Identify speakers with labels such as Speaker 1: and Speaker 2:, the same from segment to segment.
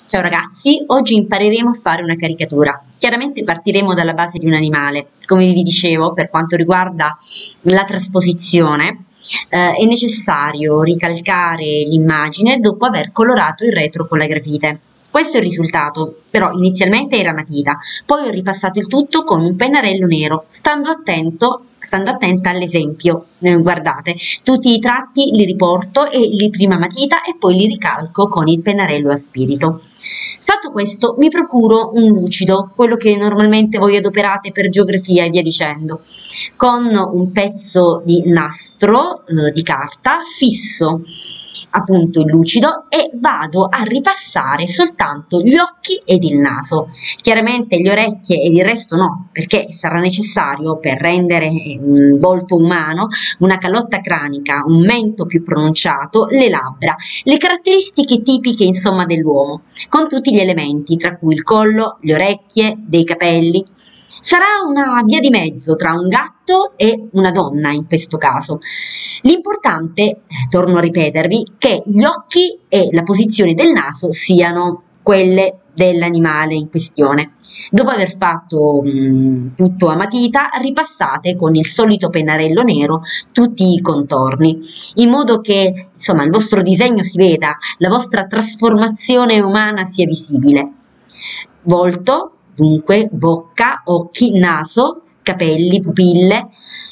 Speaker 1: Ciao ragazzi, oggi impareremo a fare una caricatura. Chiaramente partiremo dalla base di un animale. Come vi dicevo, per quanto riguarda la trasposizione, è necessario ricalcare l'immagine dopo aver colorato il retro con la grafite. Questo è il risultato, però inizialmente era matita, poi ho ripassato il tutto con un pennarello nero, stando attenta all'esempio. Guardate, tutti i tratti li riporto e li prima matita e poi li ricalco con il pennarello a spirito. Fatto questo, mi procuro un lucido, quello che normalmente voi adoperate per geografia e via dicendo, con un pezzo di nastro di carta fisso appunto il lucido e vado a ripassare soltanto gli occhi ed il naso. Chiaramente le orecchie ed il resto no, perché sarà necessario per rendere un volto umano una calotta cranica, un mento più pronunciato, le labbra, le caratteristiche tipiche insomma dell'uomo, con tutti gli elementi, tra cui il collo, le orecchie, dei capelli. Sarà una via di mezzo tra un gatto e una donna in questo caso. L'importante, torno a ripetervi, che gli occhi e la posizione del naso siano quelle dell'animale in questione. Dopo aver fatto tutto a matita, ripassate con il solito pennarello nero tutti i contorni, in modo che insomma il vostro disegno si veda, la vostra trasformazione umana sia visibile. Volto, dunque, bocca, occhi, naso, capelli, pupille,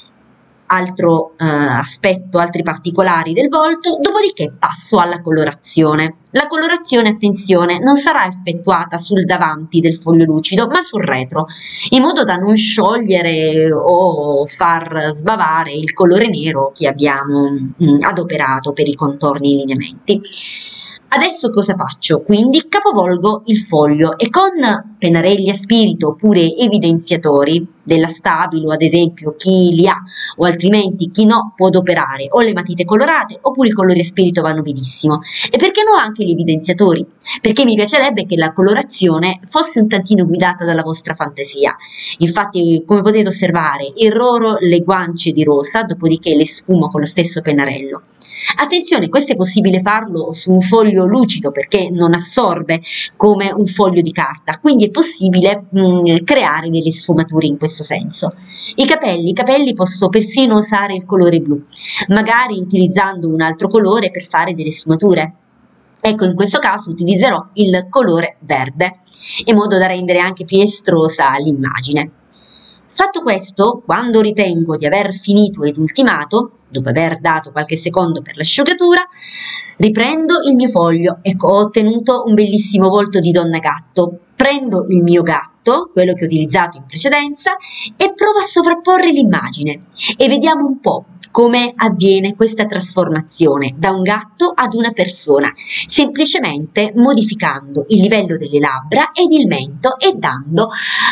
Speaker 1: altro aspetto, altri particolari del volto, dopodiché passo alla colorazione. La colorazione, attenzione, non sarà effettuata sul davanti del foglio lucido, ma sul retro, in modo da non sciogliere o far sbavare il colore nero che abbiamo adoperato per i contorni e i lineamenti. Adesso cosa faccio? Quindi capovolgo il foglio e con pennarelli a spirito oppure evidenziatori della Stabilo, ad esempio, chi li ha o altrimenti chi no può adoperare o le matite colorate oppure i colori a spirito vanno benissimo. E perché no anche gli evidenziatori? Perché mi piacerebbe che la colorazione fosse un tantino guidata dalla vostra fantasia. Infatti, come potete osservare, irroro le guance di rosa, dopodiché le sfumo con lo stesso pennarello. Attenzione, questo è possibile farlo su un foglio lucido perché non assorbe come un foglio di carta, quindi è possibile creare delle sfumature in questo senso. I capelli posso persino usare il colore blu, magari utilizzando un altro colore per fare delle sfumature. Ecco, in questo caso utilizzerò il colore verde, in modo da rendere anche più estrosa l'immagine. Fatto questo, quando ritengo di aver finito ed ultimato, dopo aver dato qualche secondo per l'asciugatura, riprendo il mio foglio. Ecco, ho ottenuto un bellissimo volto di donna gatto. Prendo il mio gatto, quello che ho utilizzato in precedenza, e provo a sovrapporre l'immagine e vediamo un po' come avviene questa trasformazione da un gatto ad una persona, semplicemente modificando il livello delle labbra ed il mento e dando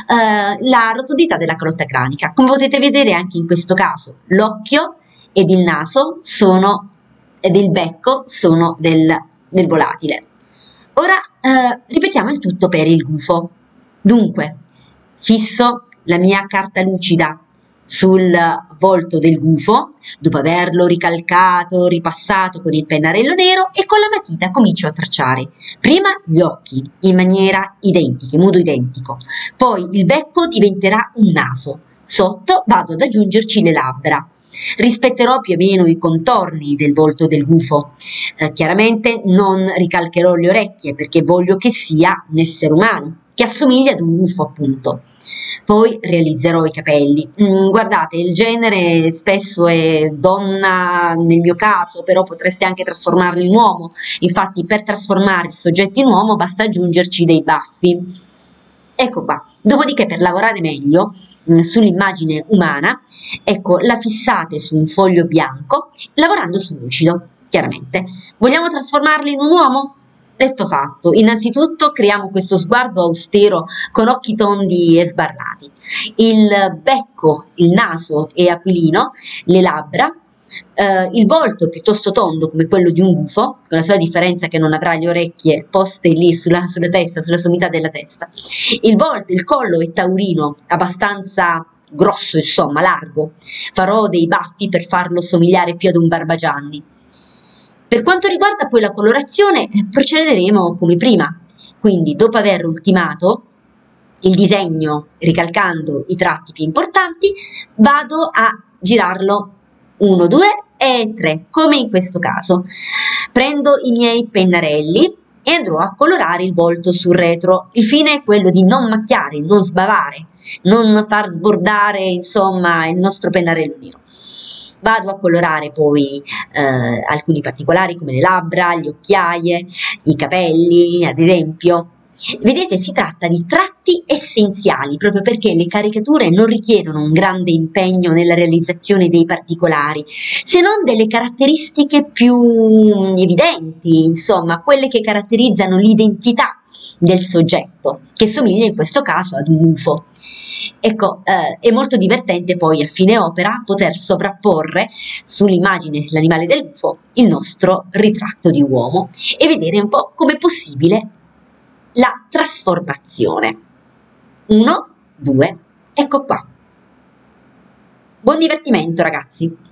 Speaker 1: la rotondità della calotta cranica. Come potete vedere anche in questo caso l'occhio ed il naso ed il becco sono del volatile. Ora ripetiamo il tutto per il gufo. Dunque, fisso la mia carta lucida sul volto del gufo, dopo averlo ricalcato, ripassato con il pennarello nero e con la matita comincio a tracciare. Prima gli occhi in maniera identica, in modo identico, poi il becco diventerà un naso, sotto vado ad aggiungerci le labbra. Rispetterò più o meno i contorni del volto del gufo, chiaramente non ricalcherò le orecchie perché voglio che sia un essere umano, che assomiglia ad un gufo appunto. Poi realizzerò i capelli. Guardate, il genere spesso è donna nel mio caso, però potreste anche trasformarlo in uomo. Infatti per trasformare il soggetto in uomo basta aggiungerci dei baffi. Ecco qua, dopodiché per lavorare meglio sull'immagine umana, ecco, la fissate su un foglio bianco, lavorando su lucido, chiaramente. Vogliamo trasformarli in un uomo? Detto fatto, innanzitutto creiamo questo sguardo austero con occhi tondi e sbarrati. Il becco, il naso è aquilino, le labbra, il volto piuttosto tondo come quello di un gufo, con la sola differenza che non avrà le orecchie poste lì sulla testa, sulla sommità della testa. Il volto, il collo è taurino, abbastanza grosso, insomma, largo. Farò dei baffi per farlo somigliare più ad un Barbagianni. Per quanto riguarda poi la colorazione, procederemo come prima, Quindi dopo aver ultimato il disegno ricalcando i tratti più importanti, vado a girarlo 1, 2 e 3, come in questo caso. Prendo i miei pennarelli e andrò a colorare il volto sul retro. Il fine è quello di non macchiare, non sbavare, non far sbordare insomma il nostro pennarello nero. Vado a colorare poi alcuni particolari come le labbra, le occhiaie, i capelli ad esempio. Vedete, si tratta di tratti essenziali proprio perché le caricature non richiedono un grande impegno nella realizzazione dei particolari, se non delle caratteristiche più evidenti, insomma, quelle che caratterizzano l'identità del soggetto, che somiglia in questo caso ad un UFO. Ecco, è molto divertente poi a fine opera poter sovrapporre sull'immagine dell'animale del UFO il nostro ritratto di uomo e vedere un po' com'è possibile la trasformazione. 1, 2, ecco qua. Buon divertimento ragazzi!